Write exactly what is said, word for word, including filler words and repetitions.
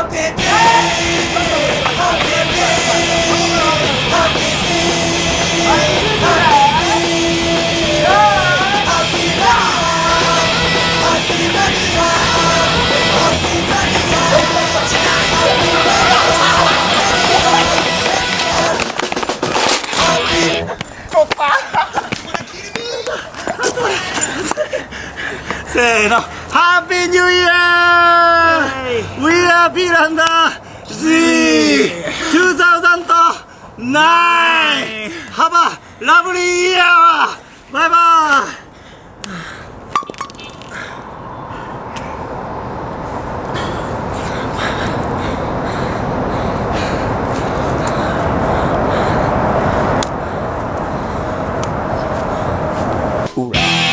せーの、ハッピーニューイヤー !We are ピーランド Z にせんきゅう Have a lovely year! バイバイ Hoorah!